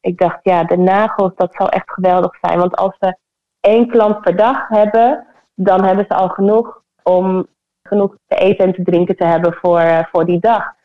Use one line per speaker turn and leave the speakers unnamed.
ik dacht, ja, de nagels, dat zou echt geweldig zijn. Want als we 1 klant per dag hebben, dan hebben ze al genoeg om genoeg te eten en te drinken te hebben voor die dag.